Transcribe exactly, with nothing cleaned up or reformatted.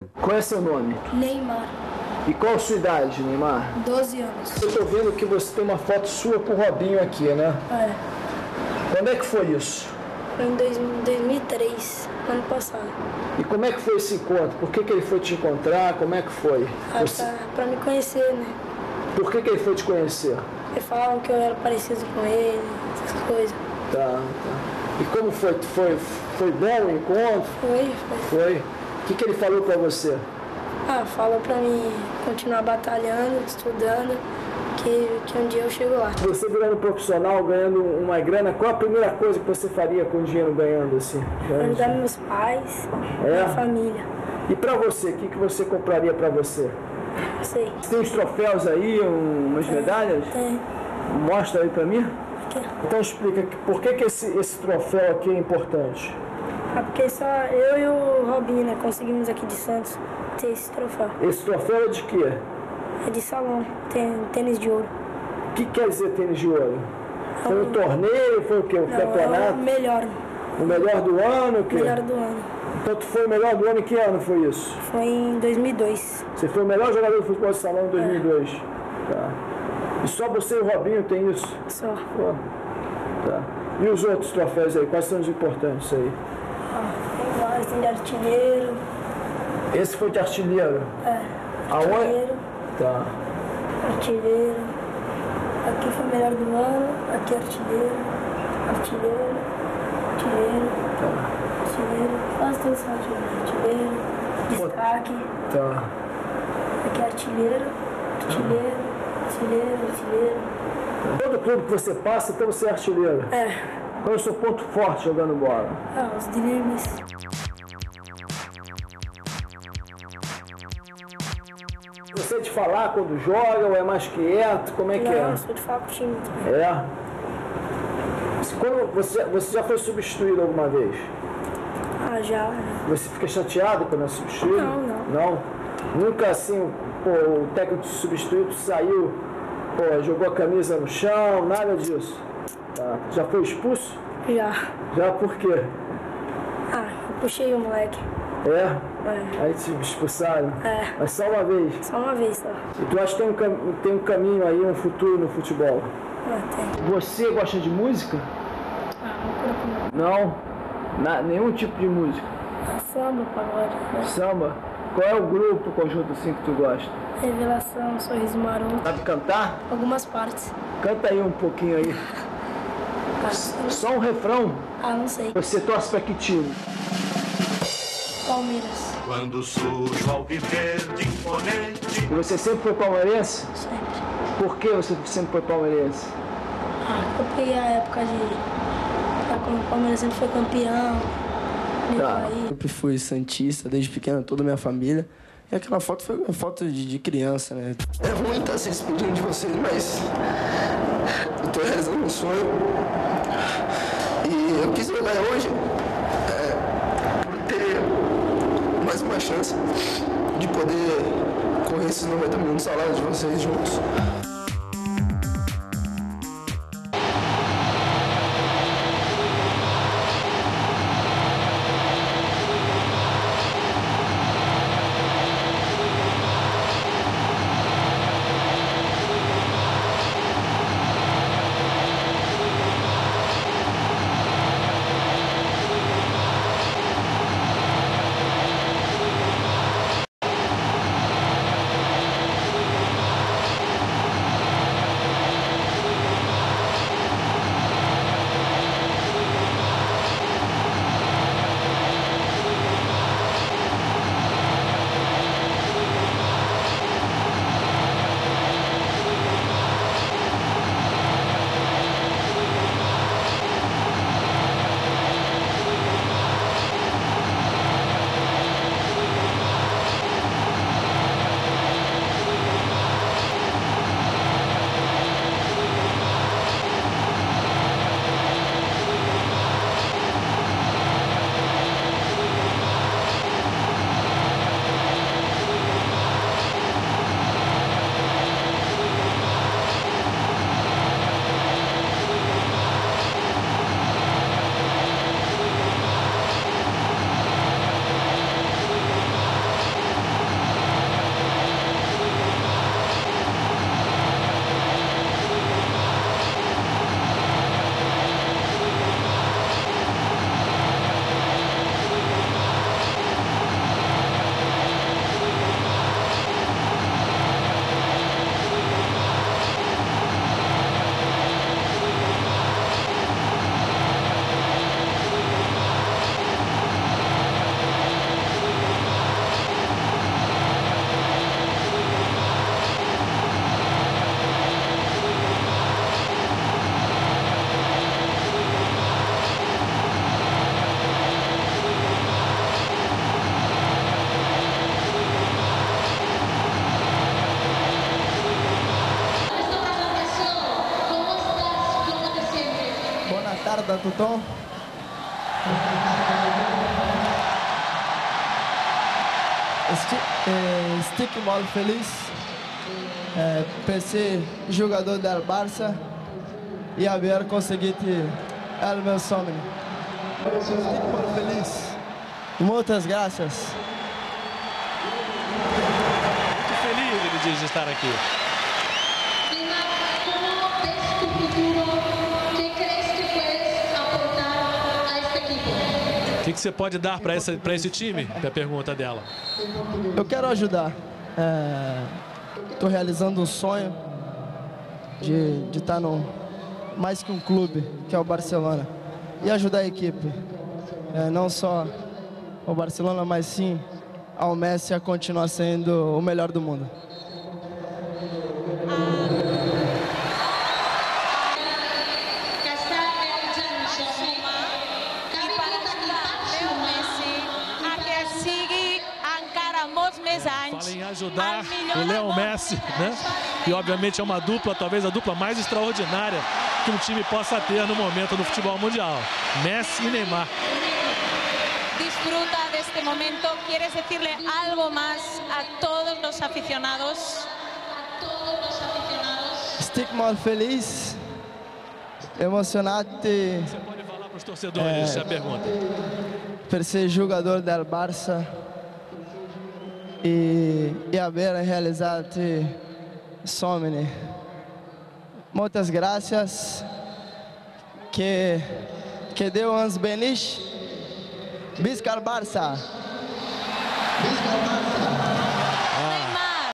Qual é seu nome? Neymar. E qual a sua idade, Neymar? doze anos. Eu tô vendo que você tem uma foto sua com o Robinho aqui, né? É. Quando é que foi isso? Foi em dois mil e três, ano passado. E como é que foi esse encontro? Por que, que ele foi te encontrar? Como é que foi? Ah, Você... pra, pra me conhecer, né? Por que, que ele foi te conhecer? Eles falavam que eu era parecido com ele, essas coisas. Tá, tá. E como foi? Foi, foi bom o encontro? Foi, foi. Foi? O que, que ele falou pra você? Ah, falou pra mim continuar batalhando, estudando, que, que um dia eu chego lá. Você virando profissional, ganhando uma grana, qual a primeira coisa que você faria com o dinheiro ganhando assim? Ajudar meus pais, É? minha família. E pra você, o que, que você compraria pra você? Não sei. Você tem uns troféus aí, um- umas medalhas? Tem. Mostra aí pra mim. Aqui. Então explica, que- por que, que esse, esse troféu aqui é importante? Ah, porque só eu e o Robinho, né, conseguimos aqui de Santos ter esse troféu. Esse troféu é de quê? É de salão, tem tênis de ouro. O que quer dizer tênis de ouro? Foi um torneio, foi o quê? Um Não, é campeonato? o melhor, O melhor do ano? O quê? melhor do ano. Então tu foi o melhor do ano, em que ano foi isso? Foi em dois mil e dois. Você foi o melhor jogador de futebol de salão em dois mil e dois. Tá. E só você e o Robinho tem isso? Só. Pô. Tá. E os outros troféus aí, quais são os importantes aí? Ah, tem vários, tem de artilheiro. Esse foi de artilheiro? É. Aonde? Artilheiro, Tá. artilheiro. Aqui foi o melhor do ano, aqui artilheiro, artilheiro, artilheiro, Tá. artilheiro, quase todos são artilheiro, artilheiro, destaque, Tá. aqui artilheiro, artilheiro, artilheiro, artilheiro. Todo clube que você passa, então você é artilheiro. É, Qual é o seu ponto forte jogando bola? ah, os dribles. Você é de falar quando joga ou é mais quieto? Como é que Não, é? eu sou de falar com o time também. É. Quando você, você já foi substituído alguma vez? Ah, já. Você fica chateado quando é substituído? Não, não. Não? Nunca assim, pô, o técnico te substituiu, tu saiu, pô, jogou a camisa no chão, nada disso. Tá. Já foi expulso? Já. Já por quê? Ah, eu puxei o moleque. É? É, Aí te expulsaram? É. Mas só uma vez. só uma vez só. E tu acha que tem um, cam- tem um caminho aí, um futuro no futebol? Ah, tem. Você gosta de música? Ah, não curto não. Não? Na- nenhum tipo de música? Ah, samba, pagode. Né? Samba? Qual é o grupo, o conjunto assim que tu gosta? Revelação, sorriso maroto. Sabe cantar? Algumas partes. Canta aí um pouquinho aí. Ah, Só um refrão. ah, não sei. Você torce pra que time? Palmeiras. Quando surge o alviverde imponente, E você sempre foi palmeirense? Sempre. Por que você sempre foi palmeirense? Ah, eu peguei a época de. ah, quando o Palmeiras sempre foi campeão. Meu Tá. país. Sempre fui santista, desde pequeno, toda a minha família. E aquela foto foi uma foto de, de criança, né? É ruim estar se despedindo de vocês, mas eu tô realizando um sonho. E eu quis jogar hoje é, por ter mais uma chance de poder correr esses noventa minutos ao lado de vocês juntos. dar tutão. Estic muito feliz é, por ser jogador do Barça e haver conseguido o meu sonho. Estic muito feliz. Muitas graças. Muito feliz, ele diz, de estar aqui. O que, que você pode dar para esse, para esse time? É a pergunta dela. Eu quero ajudar. Estou é, realizando um sonho de, de estar no mais que um clube, que é o Barcelona, e ajudar a equipe. É, não só o Barcelona, mas sim ao Messi a continuar sendo o melhor do mundo. Fala em ajudar o Leo Messi, né? E obviamente é uma dupla, talvez a dupla mais extraordinária que um time possa ter no momento do futebol mundial. Messi e Neymar. Disfruta deste momento. ¿Quieres decirle algo más a todos los aficionados? Estic muito feliz, emocionado. Você pode falar para os torcedores é, a pergunta. Por ser jogador do Barça e, e haver realizado sonho. Muitas graças. Que, que Deus nos bendiga. Visca Barça! Visca Barça!